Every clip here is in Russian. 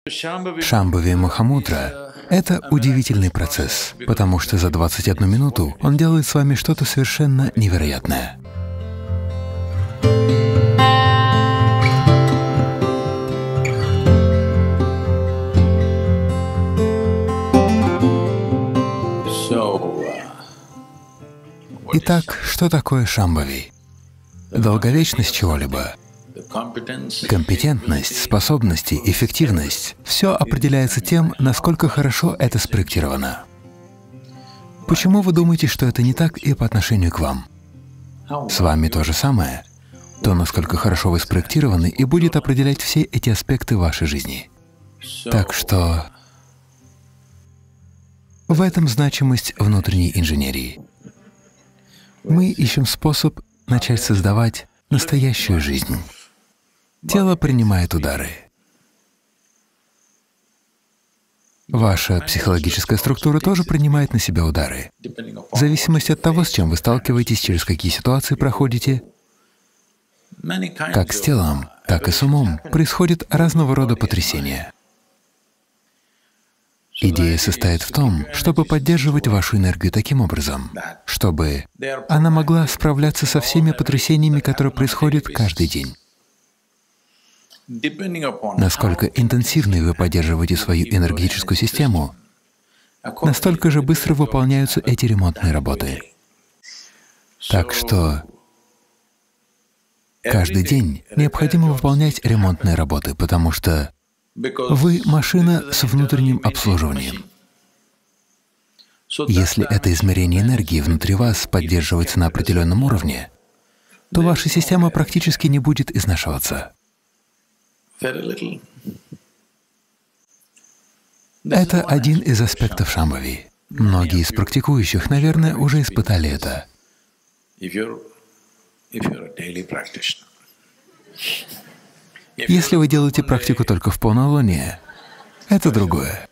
Шамбхави Махамудра — это удивительный процесс, потому что за 21 минуту он делает с вами что-то совершенно невероятное. Итак, что такое Шамбхави? Долговечность чего-либо. Компетентность, способности, эффективность — все определяется тем, насколько хорошо это спроектировано. Почему вы думаете, что это не так и по отношению к вам? С вами то же самое. То, насколько хорошо вы спроектированы, и будет определять все эти аспекты вашей жизни. Так что в этом значимость внутренней инженерии. Мы ищем способ начать создавать настоящую жизнь. Тело принимает удары. Ваша психологическая структура тоже принимает на себя удары. В зависимости от того, с чем вы сталкиваетесь, через какие ситуации проходите, как с телом, так и с умом, происходят разного рода потрясения. Идея состоит в том, чтобы поддерживать вашу энергию таким образом, чтобы она могла справляться со всеми потрясениями, которые происходят каждый день. Насколько интенсивно вы поддерживаете свою энергетическую систему, настолько же быстро выполняются эти ремонтные работы. Так что каждый день необходимо выполнять ремонтные работы, потому что вы — машина с внутренним обслуживанием. Если это измерение энергии внутри вас поддерживается на определенном уровне, то ваша система практически не будет изнашиваться. Это один из аспектов Шамбхави. Многие из практикующих, наверное, уже испытали это. Если вы делаете практику только в полнолуние, это другое.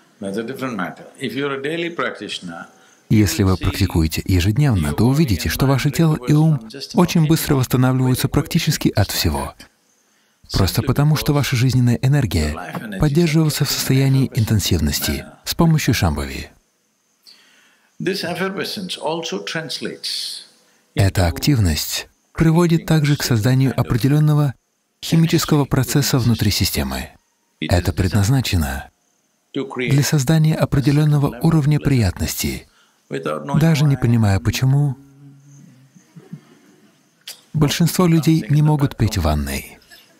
Если вы практикуете ежедневно, то увидите, что ваше тело и ум очень быстро восстанавливаются практически от всего. Просто потому, что ваша жизненная энергия поддерживается в состоянии интенсивности с помощью Шамбхави. Эта активность приводит также к созданию определенного химического процесса внутри системы. Это предназначено для создания определенного уровня приятности. Даже не понимая почему, большинство людей не могут пить в ванной.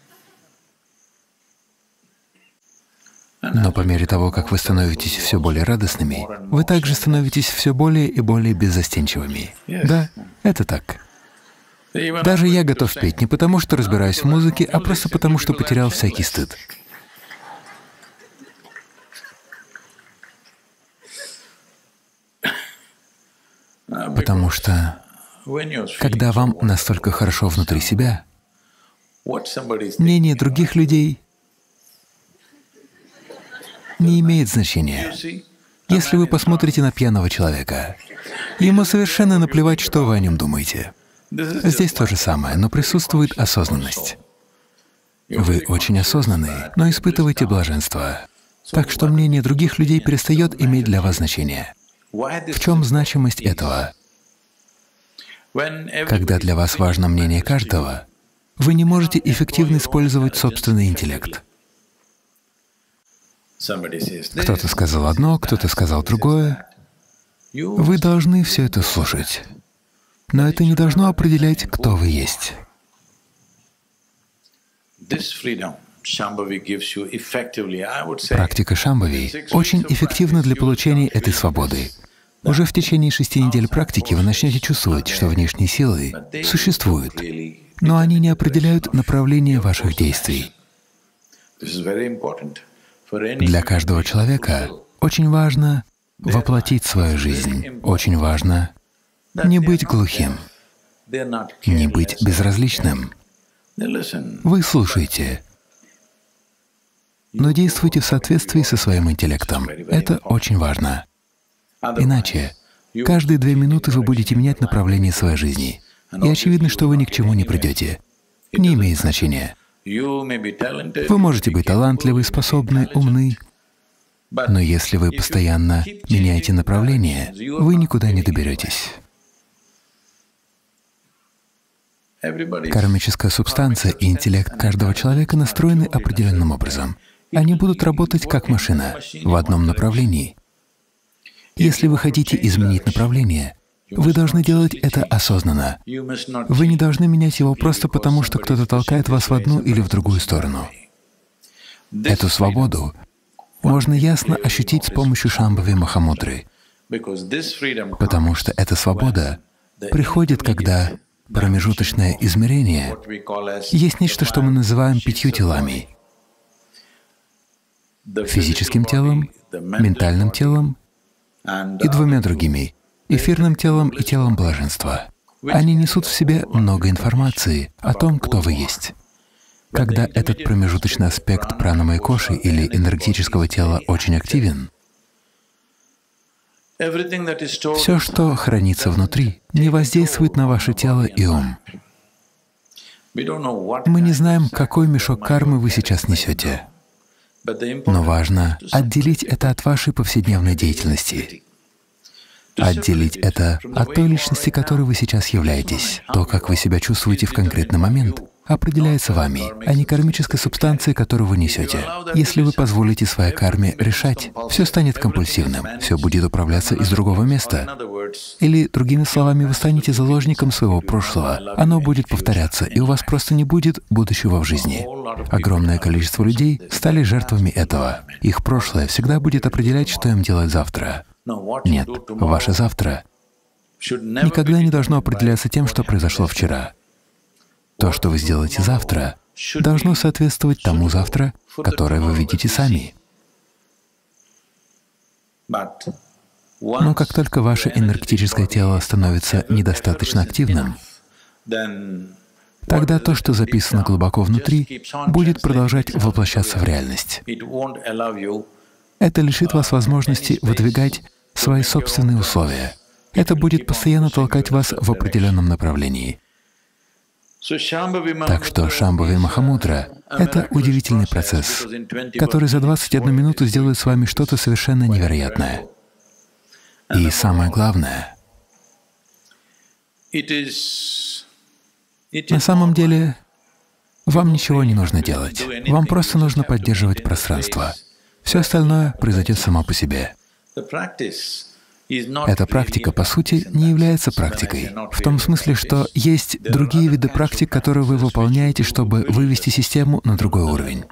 Но по мере того, как вы становитесь все более радостными, вы также становитесь все более и более беззастенчивыми. Да, это так. Даже я готов петь не потому, что разбираюсь в музыке, а просто потому, что потерял всякий стыд. Потому что, когда вам настолько хорошо внутри себя, мнение других людей не имеет значения. Если вы посмотрите на пьяного человека, ему совершенно наплевать, что вы о нем думаете. Здесь то же самое, но присутствует осознанность. Вы очень осознанные, но испытываете блаженство. Так что мнение других людей перестает иметь для вас значение. В чем значимость этого? Когда для вас важно мнение каждого, вы не можете эффективно использовать собственный интеллект. Кто-то сказал одно, кто-то сказал другое. Вы должны все это слушать. Но это не должно определять, кто вы есть. Практика Шамбхави очень эффективна для получения этой свободы. Уже в течение 6 недель практики вы начнете чувствовать, что внешние силы существуют, но они не определяют направление ваших действий. Для каждого человека очень важно воплотить свою жизнь, очень важно не быть глухим, не быть безразличным. Вы слушаете, но действуйте в соответствии со своим интеллектом. Это очень важно. Иначе каждые 2 минуты вы будете менять направление своей жизни, и очевидно, что вы ни к чему не придете. Не имеет значения. Вы можете быть талантливы, способны, умны, но если вы постоянно меняете направление, вы никуда не доберетесь. Кармическая субстанция и интеллект каждого человека настроены определенным образом. Они будут работать как машина, в одном направлении. Если вы хотите изменить направление, вы должны делать это осознанно. Вы не должны менять его просто потому, что кто-то толкает вас в одну или в другую сторону. Эту свободу можно ясно ощутить с помощью Шамбхави Махамудры, потому что эта свобода приходит, когда промежуточное измерение есть нечто, что мы называем 5 телами: физическим телом, ментальным телом и 2 другими — эфирным телом и телом блаженства. Они несут в себе много информации о том, кто вы есть. Когда этот промежуточный аспект пранамы коши или энергетического тела очень активен, все, что хранится внутри, не воздействует на ваше тело и ум. Мы не знаем, какой мешок кармы вы сейчас несете, но важно отделить это от вашей повседневной деятельности, отделить это от той личности, которой вы сейчас являетесь. То, как вы себя чувствуете в конкретный момент, определяется вами, а не кармической субстанцией, которую вы несете. Если вы позволите своей карме решать, все станет компульсивным, все будет управляться из другого места. Или, другими словами, вы станете заложником своего прошлого. Оно будет повторяться, и у вас просто не будет будущего в жизни. Огромное количество людей стали жертвами этого. Их прошлое всегда будет определять, что им делать завтра. Нет, ваше завтра никогда не должно определяться тем, что произошло вчера. То, что вы сделаете завтра, должно соответствовать тому завтра, которое вы видите сами. Но как только ваше энергетическое тело становится недостаточно активным, тогда то, что записано глубоко внутри, будет продолжать воплощаться в реальность. Это лишит вас возможности выдвигать свои собственные условия. Это будет постоянно толкать вас в определенном направлении. Так что Шамбхави Махамудра — это удивительный процесс, который за 21 минуту сделает с вами что-то совершенно невероятное. И самое главное, на самом деле, вам ничего не нужно делать. Вам просто нужно поддерживать пространство. Все остальное произойдет само по себе. Эта практика, по сути, не является практикой, в том смысле, что есть другие виды практик, которые вы выполняете, чтобы вывести систему на другой уровень.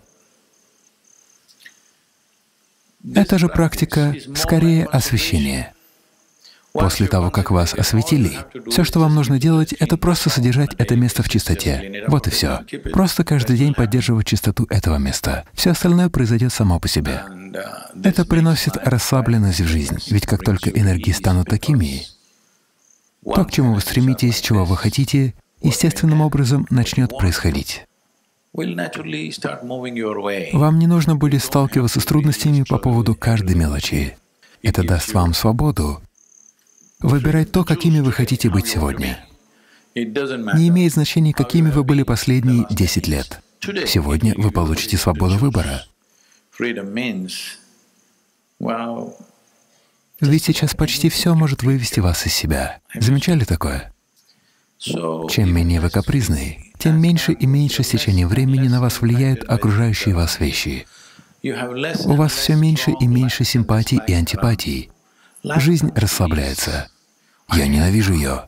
Это же практика скорее освещения. После того, как вас осветили, все, что вам нужно делать, это просто содержать это место в чистоте. Вот и все. Просто каждый день поддерживать чистоту этого места. Все остальное произойдет само по себе. Это приносит расслабленность в жизнь, ведь как только энергии станут такими, то, к чему вы стремитесь, чего вы хотите, естественным образом начнет происходить. Вам не нужно будет сталкиваться с трудностями по поводу каждой мелочи. Это даст вам свободу выбирать то, какими вы хотите быть сегодня. Не имеет значения, какими вы были последние 10 лет. Сегодня вы получите свободу выбора. Ведь сейчас почти все может вывести вас из себя. Замечали такое? Чем менее вы капризны, тем меньше и меньше с течением времени на вас влияют окружающие вас вещи. У вас все меньше и меньше симпатий и антипатий. Жизнь расслабляется. Я ненавижу ее.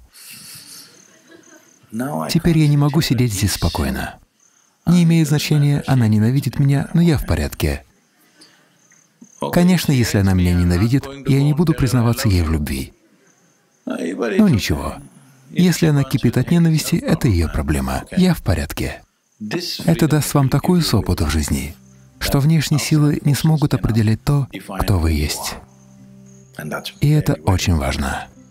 Теперь я не могу сидеть здесь спокойно. Не имеет значения, она ненавидит меня, но я в порядке. Конечно, если она меня ненавидит, я не буду признаваться ей в любви. Ну ничего. Если она кипит от ненависти, это ее проблема. Я в порядке. Это даст вам такую свободу в жизни, что внешние силы не смогут определять то, кто вы есть. И это очень важно.